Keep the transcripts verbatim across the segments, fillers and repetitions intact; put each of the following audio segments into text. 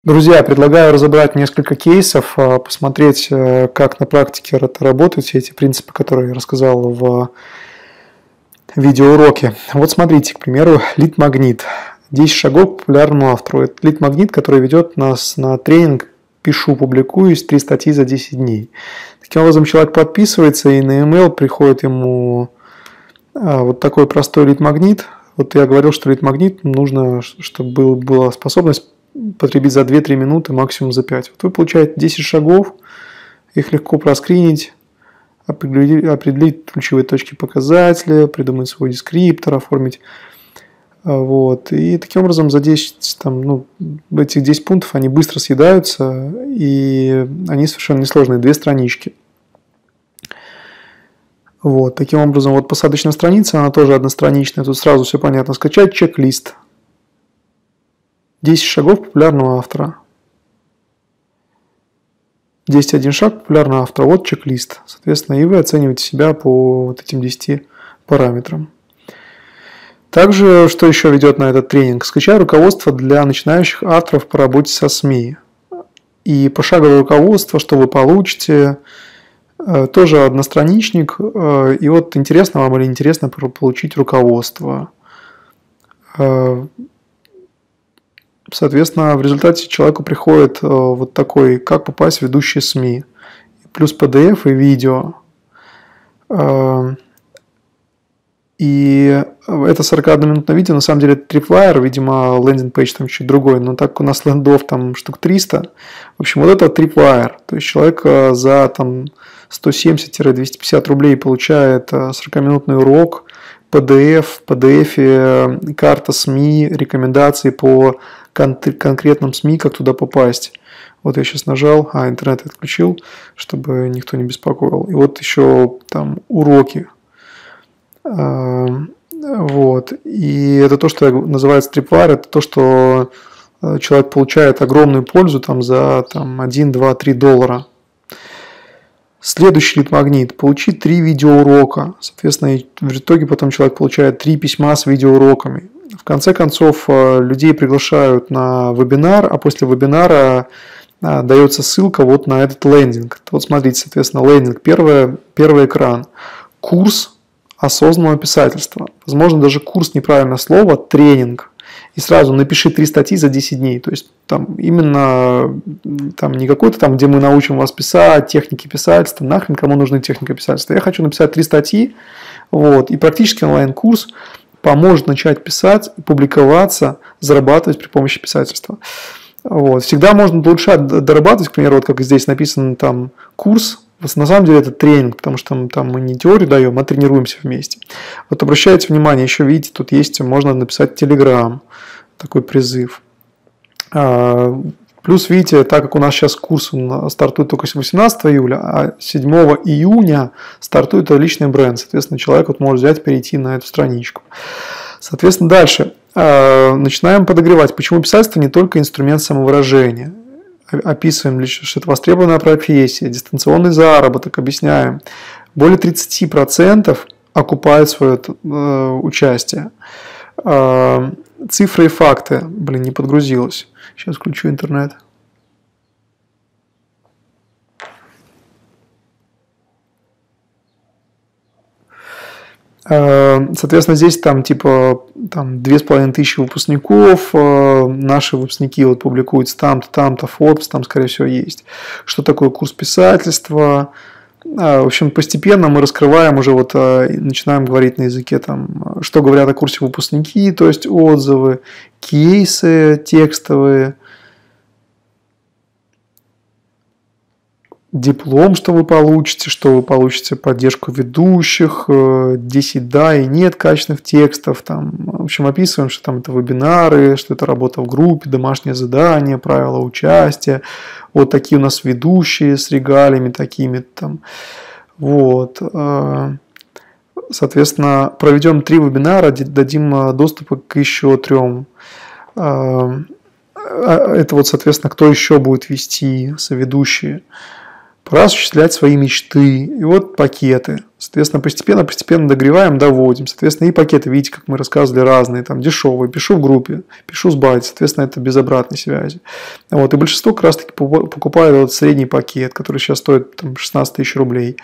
Друзья, предлагаю разобрать несколько кейсов, посмотреть, как на практике это работают, все эти принципы, которые я рассказал в видеоуроке. Вот смотрите, к примеру, лид-магнит. десять шагов к популярному автору. Это лид-магнит, который ведет нас на тренинг «Пишу, публикуюсь. Три статьи за десять дней». Таким образом, человек подписывается, и на e-mail приходит ему вот такой простой лид-магнит. Вот я говорил, что лид-магнит нужно, чтобы была способность потребить за две-три минуты, максимум за пять. Вот вы получаете десять шагов, их легко проскринить, определить, определить ключевые точки показателя, придумать свой дескриптор, оформить. Вот. И таким образом за десять, там, ну, этих десять пунктов они быстро съедаются, и они совершенно несложные, две странички. Вот. Таким образом, вот посадочная страница, она тоже одностраничная, тут сразу все понятно. Скачать чек-лист. десять шагов популярного автора. десять один шаг популярного автора. Вот чек-лист. Соответственно, и вы оцениваете себя по вот этим десяти параметрам. Также, что еще ведет на этот тренинг? Скачай руководство для начинающих авторов по работе со СМИ. И пошаговое руководство, что вы получите, тоже одностраничник. И вот интересно вам или интересно получить руководство. Соответственно, в результате человеку приходит вот такой, как попасть в ведущие СМИ. Плюс пи ди эф и видео. И это сорокаодноминутное видео, на самом деле это Tripwire, видимо, лендинг-пейдж там чуть другой, но так как у нас лендов там штук триста, в общем, вот это Tripwire. То есть человек за там сто семьдесят - двести пятьдесят рублей получает сорокаминутный урок, пи ди эф, в пи ди эф карта СМИ, рекомендации по кон- конкретным СМИ, как туда попасть. Вот я сейчас нажал, а интернет отключил, чтобы никто не беспокоил. И вот еще там уроки. Вот. И это то, что называется Tripwire, это то, что человек получает огромную пользу там, за там, один, два, три доллара. Следующий лид-магнит. Получить три видеоурока. Соответственно, в итоге потом человек получает три письма с видеоуроками. В конце концов, людей приглашают на вебинар, а после вебинара дается ссылка вот на этот лендинг. Вот смотрите, соответственно, лендинг. Первый, первый экран. Курс осознанного писательства. Возможно, даже курс неправильное слово, тренинг. И сразу напиши три статьи за десять дней. То есть там именно там не какой-то там, где мы научим вас писать, техники писательства. Нахрен кому нужны техники писательства. Я хочу написать три статьи. Вот, и практически онлайн-курс поможет начать писать, публиковаться, зарабатывать при помощи писательства. Вот. Всегда можно улучшать, дорабатывать. К примеру, вот как здесь написано там курс. На самом деле это тренинг, потому что там, там мы не теорию даем, а тренируемся вместе. Вот обращайте внимание, еще видите, тут есть, можно написать Telegram, такой призыв. А, плюс, видите, так как у нас сейчас курс стартует только восемнадцатого июля, а седьмого июня стартует личный бренд. Соответственно, человек вот может взять, перейти на эту страничку. Соответственно, дальше. А, начинаем подогревать. Почему писательство не только инструмент самовыражения? Описываем, что это востребованная профессия, дистанционный заработок, объясняем. Более тридцать процентов окупают свое э, участие. Э, цифры и факты. Блин, не подгрузилось. Сейчас включу интернет. Соответственно, здесь там типа там, две с половиной тысячи выпускников, наши выпускники вот публикуются там-то, там-то, Forbes, там, скорее всего, есть. Что такое курс писательства? В общем, постепенно мы раскрываем уже, вот начинаем говорить на языке, там, что говорят о курсе выпускники, то есть отзывы, кейсы текстовые, диплом, что вы получите, что вы получите поддержку ведущих, десять да и нет качественных текстов. Там, в общем, описываем, что там это вебинары, что это работа в группе, домашнее задание, правила участия. Вот такие у нас ведущие с регалиями такими там. Вот. Соответственно, проведем три вебинара, дадим доступ к еще трем. Это вот, соответственно, кто еще будет вести соведущие. Пора осуществлять свои мечты. И вот пакеты. Соответственно, постепенно-постепенно догреваем, доводим. Соответственно, и пакеты, видите, как мы рассказывали, разные. Там дешевые. Пишу в группе, пишу с бати. Соответственно, это без обратной связи. Вот. И большинство как раз таки покупает вот средний пакет, который сейчас стоит там, шестнадцать тысяч рублей.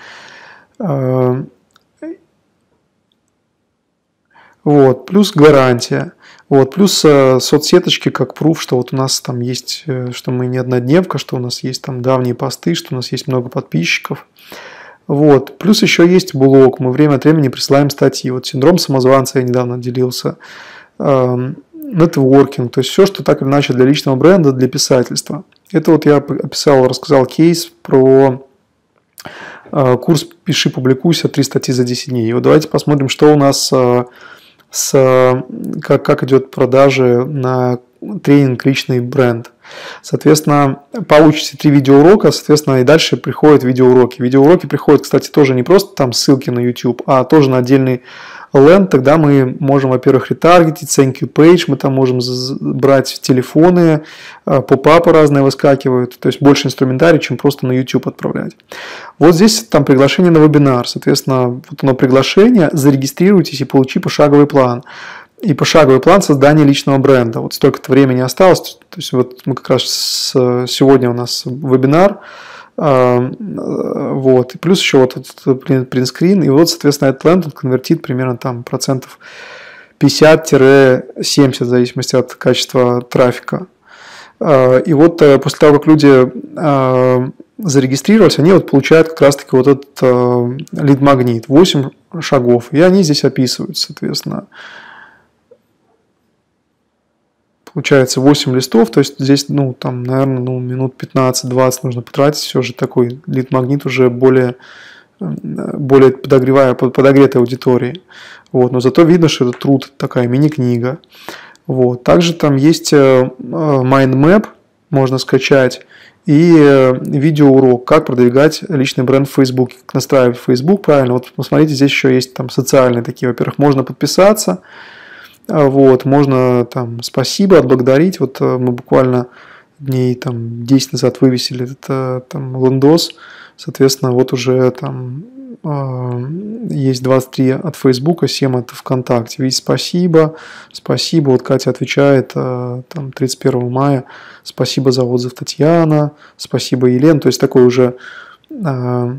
Вот. Плюс гарантия. Вот, плюс э, соцсеточки как пруф, что вот у нас там есть, э, что мы не однодневка, что у нас есть там давние посты, что у нас есть много подписчиков. Вот, плюс еще есть блог, мы время от времени присылаем статьи. Вот синдром самозванца я недавно делился, э, нетворкинг, то есть все, что так или иначе для личного бренда, для писательства. Это вот я описал, рассказал кейс про э, курс «Пиши, публикуйся», три статьи за десять дней. И вот давайте посмотрим, что у нас... Э, С, как, как идет продажи на тренинг «Личный бренд». Соответственно, получите три видеоурока, соответственно, и дальше приходят видеоуроки. Видеоуроки приходят, кстати, тоже не просто там ссылки на YouTube, а тоже на отдельный ленд. Тогда мы можем, во-первых, ретаргетить, thank you page, мы там можем брать телефоны, поп-апы разные выскакивают, то есть больше инструментарий, чем просто на YouTube отправлять. Вот здесь там приглашение на вебинар, соответственно, вот оно приглашение, зарегистрируйтесь и получи пошаговый план. И пошаговый план создания личного бренда. Вот столько-то времени осталось, то есть вот мы как раз с, сегодня у нас вебинар, вот, и плюс еще вот этот принтскрин, и вот, соответственно, этот ленд он конвертит примерно там процентов пятьдесят-семьдесят в зависимости от качества трафика. И вот после того, как люди зарегистрировались, они вот получают как раз-таки вот этот лид-магнит, восемь шагов, и они здесь описывают, соответственно. Получается восемь листов, то есть здесь, ну, там, наверное, ну, минут пятнадцать-двадцать нужно потратить, все же такой лид-магнит уже более, более подогревая, подогретой аудитории. Вот, но зато видно, что это труд, такая мини-книга. Вот. Также там есть mind map, можно скачать, и видеоурок, как продвигать личный бренд в Facebook, как настраивать Facebook правильно. Вот посмотрите, здесь еще есть там социальные такие, во-первых, можно подписаться. Вот, можно там спасибо, отблагодарить. Вот мы буквально дней там десять назад вывесили этот там лендос. Соответственно, вот уже там э, есть двадцать три от Фейсбука, семь от ВКонтакте. Видите, спасибо, спасибо. Вот Катя отвечает э, там тридцать первого мая. Спасибо за отзыв, Татьяна. Спасибо, Елена. То есть такой уже э,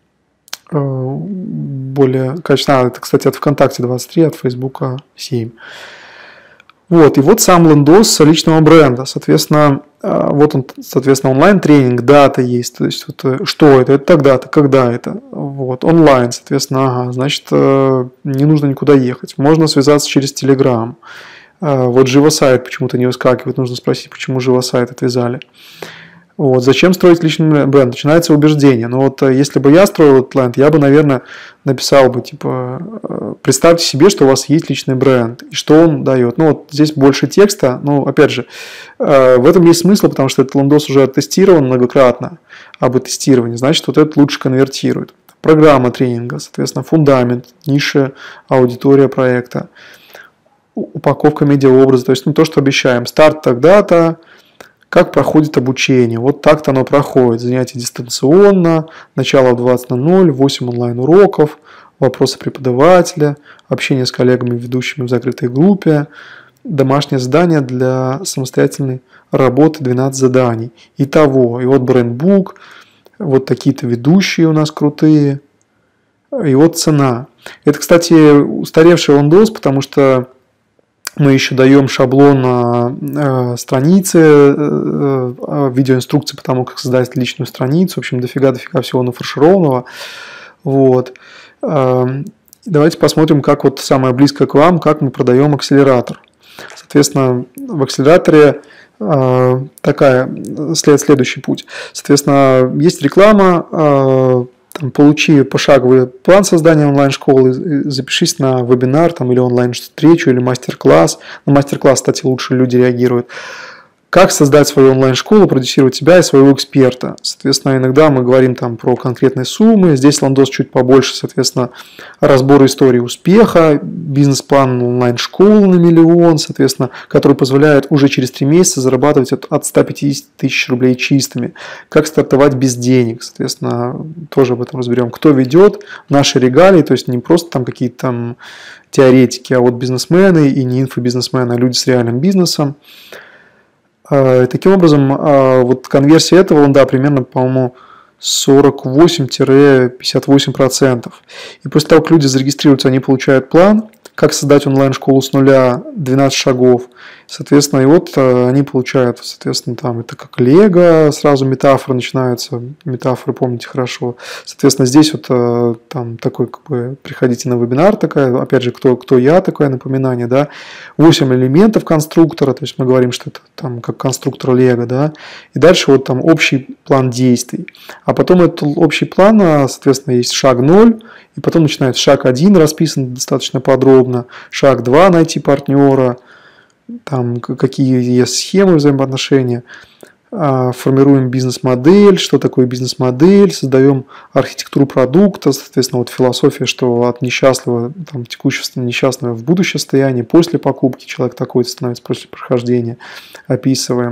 более качественно. А, это, кстати, от ВКонтакте двадцать три, от Фейсбука семь. Вот, и вот сам лендос личного бренда. Соответственно, вот он, соответственно, онлайн-тренинг, дата есть. То есть, вот, что это, это тогда-то, когда это. Вот, онлайн, соответственно, ага, значит, не нужно никуда ехать. Можно связаться через Telegram. Вот живосайт почему-то не выскакивает. Нужно спросить, почему живосайт отвязали. Вот. Зачем строить личный бренд? Начинается убеждение. Но вот если бы я строил этот ленд, я бы, наверное, написал бы, типа, представьте себе, что у вас есть личный бренд, и что он дает. Ну, вот здесь больше текста, но, опять же, в этом есть смысл, потому что этот лендос уже оттестирован многократно, об тестировании, значит, вот это лучше конвертирует. Программа тренинга, соответственно, фундамент, ниша, аудитория проекта, упаковка медиаобраза, то есть, ну, то, что обещаем. Старт тогда-то. Как проходит обучение? Вот так-то оно проходит. Занятия дистанционно, начало в двадцать ноль ноль, восемь онлайн-уроков, вопросы преподавателя, общение с коллегами, ведущими в закрытой группе, домашнее задание для самостоятельной работы, двенадцать заданий. Итого. И вот брендбук, вот такие-то ведущие у нас крутые, и вот цена. Это, кстати, устаревший лендос, потому что мы еще даем шаблон э, страницы, э, видеоинструкции по тому, как создать личную страницу. В общем, дофига-дофига всего нафаршированного. Вот. Э, давайте посмотрим, как вот самое близкое к вам, как мы продаем акселератор. Соответственно, в акселераторе э, такая, след, следующий путь. Соответственно, есть реклама, э, получи пошаговый план создания онлайн-школы, запишись на вебинар там, или онлайн-встречу, или мастер-класс. На мастер-класс, кстати, лучше люди реагируют. Как создать свою онлайн-школу, продюсировать себя и своего эксперта. Соответственно, иногда мы говорим там про конкретные суммы. Здесь ландос чуть побольше, соответственно, разбор истории успеха, бизнес-план онлайн-школы на миллион, соответственно, который позволяет уже через три месяца зарабатывать от, от ста пятидесяти тысяч рублей чистыми. Как стартовать без денег, соответственно, тоже об этом разберем. Кто ведет наши регалии, то есть не просто там какие-то там теоретики, а вот бизнесмены и не инфобизнесмены, а люди с реальным бизнесом. Таким образом, вот конверсия этого ланда примерно, по-моему, сорок восемь - пятьдесят восемь процентов. И после того, как люди зарегистрируются, они получают план, как создать онлайн-школу с нуля, двенадцать шагов. Соответственно, и вот они получают, соответственно, там это как лего, сразу метафоры начинаются, метафоры помните хорошо. Соответственно, здесь вот там такой, как бы, приходите на вебинар, такая, опять же, кто, кто я, такое напоминание, да, восемь элементов конструктора, то есть мы говорим, что это там как конструктор лего, да, и дальше вот там общий план действий. А потом этот общий план, соответственно, есть шаг ноль, и потом начинается шаг один, расписан достаточно подробно, шаг два, найти партнера, там какие есть схемы взаимоотношения, формируем бизнес-модель, что такое бизнес-модель, создаем архитектуру продукта, соответственно, вот философия, что от несчастного, там, текущего несчастного в будущее состояние, после покупки человек такой становится, после прохождения, описываем,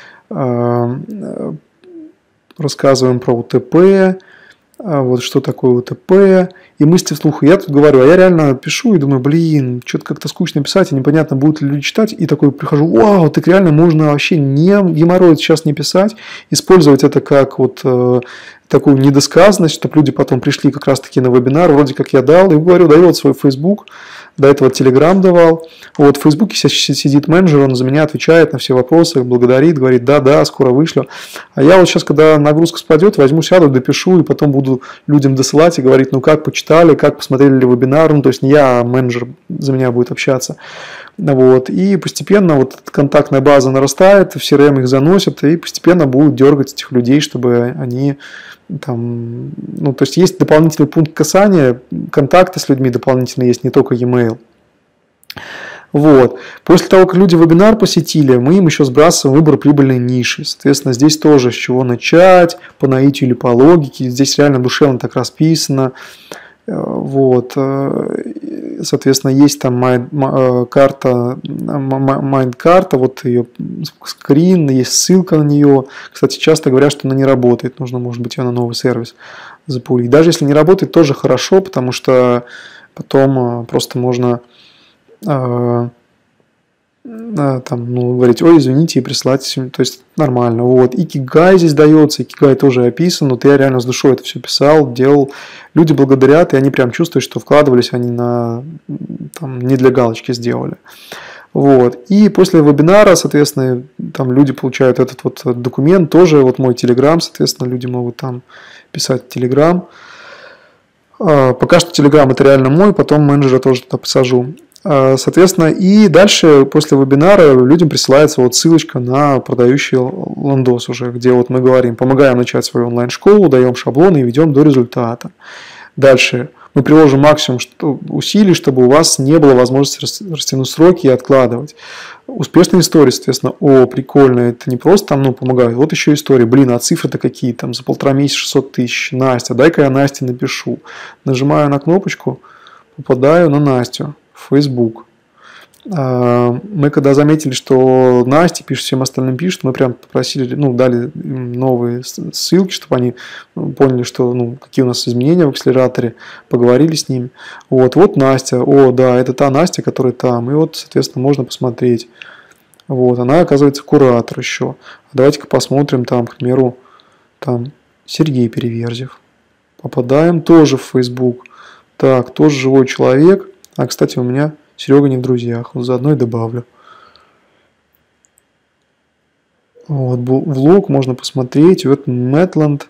рассказываем про УТП, вот что такое УТП, и мысли вслух. И я тут говорю, а я реально пишу и думаю, блин, что-то как-то скучно писать, и непонятно, будут ли люди читать. И такой прихожу, вау, так реально можно вообще не геморроить сейчас не писать, использовать это как вот э, такую недосказанность, чтобы люди потом пришли как раз-таки на вебинар, вроде как я дал, и говорю, даю вот свой Facebook, до этого Telegram давал. Вот в Фейсбуке сидит менеджер, он за меня отвечает на все вопросы, благодарит, говорит, да-да, скоро вышлю. А я вот сейчас, когда нагрузка спадет, возьму, сяду, допишу, и потом буду людям досылать и говорить, ну как почитали, как посмотрели ли вебинар, ну то есть не я, а менеджер за меня будет общаться. Вот. И постепенно вот контактная база нарастает, в си эр эм их заносят, и постепенно будут дергать этих людей, чтобы они там, ну, то есть есть дополнительный пункт касания, контакты с людьми дополнительно есть, не только e-mail. Вот. После того, как люди вебинар посетили, мы им еще сбрасываем выбор прибыльной ниши. Соответственно, здесь тоже с чего начать, по наитию или по логике. Здесь реально душевно так расписано. Вот. Соответственно, есть там карта, майнд-карта, вот ее скрин, есть ссылка на нее. Кстати, часто говорят, что она не работает, нужно, может быть, ее на новый сервис запулить. Даже если не работает, тоже хорошо, потому что потом просто можно там, ну, говорить, ой, извините, и прислать, то есть нормально. Вот. Икигай здесь дается, икигай тоже описан, вот я реально с душой это все писал, делал. Люди благодарят, и они прям чувствуют, что вкладывались они на, там, не для галочки сделали. Вот. И после вебинара, соответственно, там люди получают этот вот документ, тоже вот мой Telegram, соответственно, люди могут там писать Telegram. Пока что Telegram это реально мой, потом менеджера тоже туда посажу. Соответственно, и дальше после вебинара людям присылается вот ссылочка на продающий ландос уже, где вот мы говорим, помогаем начать свою онлайн-школу, даем шаблоны и ведем до результата. Дальше мы приложим максимум усилий, чтобы у вас не было возможности растянуть сроки и откладывать. Успешные истории, соответственно, о, прикольно, это не просто там, ну, помогают, вот еще истории, блин, а цифры-то какие, там, за полтора месяца шестьсот тысяч, Настя, дай-ка я Насте напишу. Нажимаю на кнопочку, попадаю на Настю. Facebook. Мы когда заметили, что Настя пишет, всем остальным пишет, мы прям попросили, ну, дали им новые ссылки, чтобы они поняли, что, ну, какие у нас изменения в акселераторе, поговорили с ними. Вот, вот Настя, о, да, это та Настя, которая там, и вот, соответственно, можно посмотреть. Вот, она, оказывается, куратор еще. Давайте-ка посмотрим там, к примеру, там Сергей Переверзев. Попадаем тоже в Facebook. Так, тоже живой человек. А, кстати, у меня Серега не в друзьях, вот заодно и добавлю. Вот, влог можно посмотреть, вот Мэтланд.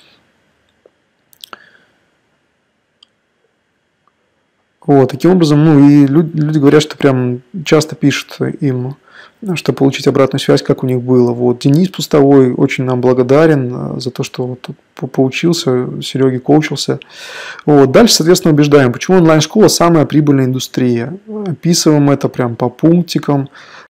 Вот, таким образом, ну, и люди, люди говорят, что прям часто пишут им, чтобы получить обратную связь, как у них было. Вот, Денис Пустовой очень нам благодарен за то, что вот тут поучился, Сереге коучился. Вот. Дальше, соответственно, убеждаем, почему онлайн-школа самая прибыльная индустрия. Описываем это прям по пунктикам.